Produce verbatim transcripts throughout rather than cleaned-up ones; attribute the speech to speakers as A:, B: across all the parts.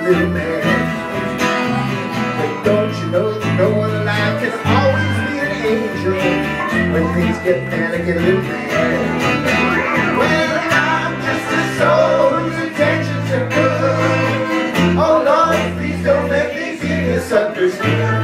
A: little man. But don't you know that no one alive can always be an angel when things get panic and a little mad? Well, I'm just a soul whose intentions are good. Oh Lord, please don't let me be misunderstood.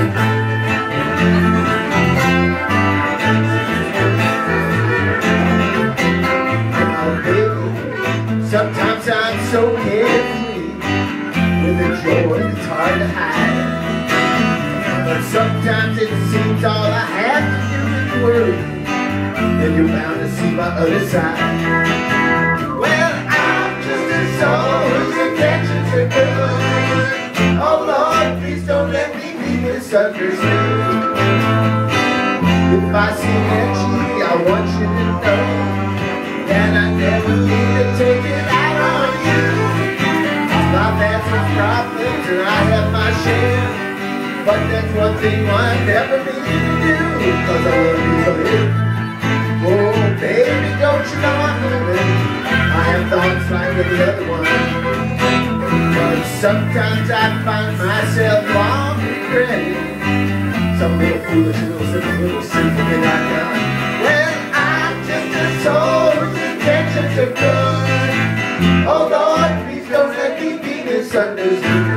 A: Sometimes I'm so carefree with a joy that's hard to hide. But sometimes it seems all I have to do is worry, then you're bound to see my other side. Well, I'm just a soul whose intentions are good. Oh Lord, please don't let me be misunderstood. If I seem edgy, I want you to know that I never mean to take it out on you. I've had some problems and I have my share, but that's one thing I never mean to do, cause I love you to live. Oh baby, don't you know I'm living? I have thoughts like any other one, but sometimes I find myself long regretting some little foolish little simple little simple thing I've done. Well, I'm just a soul whose intentions are good. Oh Lord, please don't let me be misunderstood.